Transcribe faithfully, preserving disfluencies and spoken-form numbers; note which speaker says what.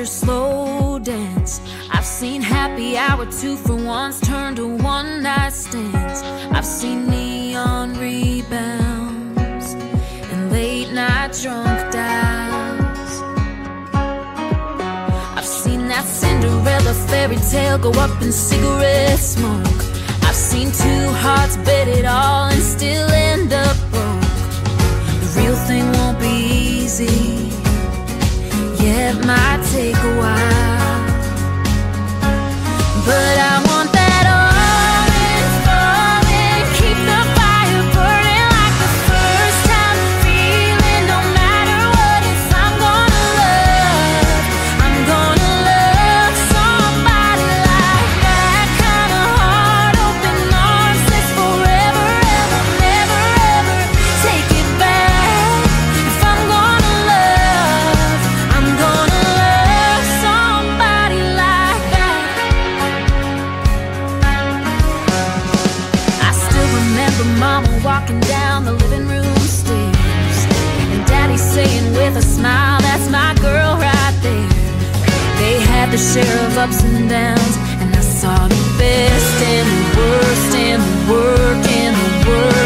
Speaker 1: your slow dance. I've seen happy hour two for ones turn to one night stands. I've seen neon rebounds and late night drunk dials. I've seen that Cinderella fairy tale go up in cigarette smoke. I've seen two hearts bet it all and still end up broke. The real thing won't be easy, yeah, it might take a while, but I want that all in falling, keep the fire burning like the first time feeling. No matter what it's, I'm gonna love, I'm gonna love somebody like that. Kind of heart, open arms, this forever, ever, never, ever take it back. If I'm gonna love, I'm gonna love somebody like that. I still remember Mama walking down the living room stairs and Daddy saying with a smile, that's my girl right there. They had their share of ups and downs, and I saw the best and the worst and the work and the worst.